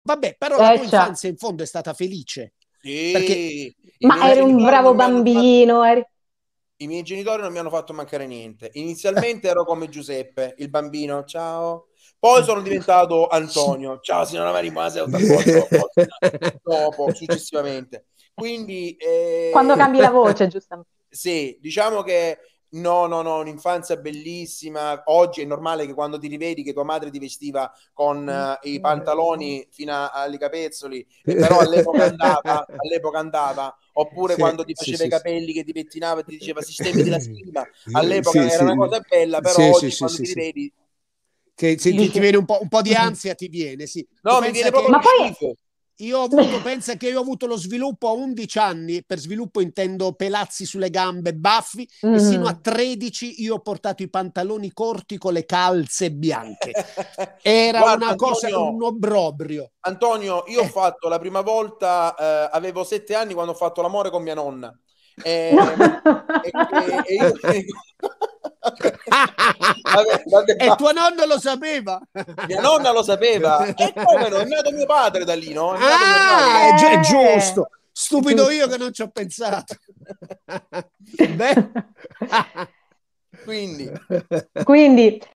Vabbè, però la tua Cioè, infanzia in fondo è stata felice. Perché Sì, ma eri un bravo bambino, i miei genitori non mi hanno fatto mancare niente. Inizialmente ero come Giuseppe, il bambino, ciao. Poi sono diventato Antonio, ciao signora Marimo, dopo, successivamente. Quindi, quando cambi la voce, giustamente. sì, diciamo che no, no, no, un'infanzia bellissima. Oggi è normale che quando ti rivedi che tua madre ti vestiva con i pantaloni fino ai capezzoli, e però all'epoca andava, oppure sì, quando ti sì, faceva i sì, sì. capelli che ti pettinava e ti diceva sistemi della schiuma, Sì, all'epoca era una sì, cosa bella, però sì, sì, oggi sì, quando sì, ti sì. rivedi Che se ti Dici, viene un po' di ansia, ti viene, sì. Tu no, mi pensa viene che proprio ma lo poi... schifo. pensa che io ho avuto lo sviluppo a 11 anni, per sviluppo intendo pelazzi sulle gambe, baffi, e sino a Mm. 13 io ho portato i pantaloni corti con le calze bianche. Era Guarda, una cosa, un obbrobrio. Antonio, io ho fatto la prima volta, avevo 7 anni quando ho fatto l'amore con mia nonna. No. E io... Vabbè, E tuo nonno lo sapeva? mia nonna lo sapeva. E come no? È nato mio padre da lì, no? È nato mio Ah, padre. è giusto. Stupido io che Giusto. non ci ho pensato. Beh. Quindi, Quindi